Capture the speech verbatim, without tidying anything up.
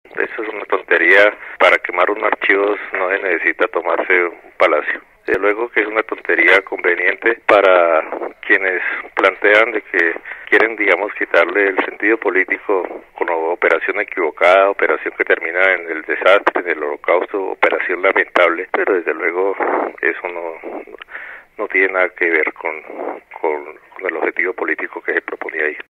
Eso es una tontería. Para quemar unos archivos no se necesita tomarse un palacio. Desde luego que es una tontería conveniente para quienes plantean de que quieren, digamos, quitarle el sentido político con la operación equivocada, operación que termina en el desastre, en el holocausto, operación lamentable, pero desde luego eso no, no tiene nada que ver con, con, con el objetivo político que se proponía ahí.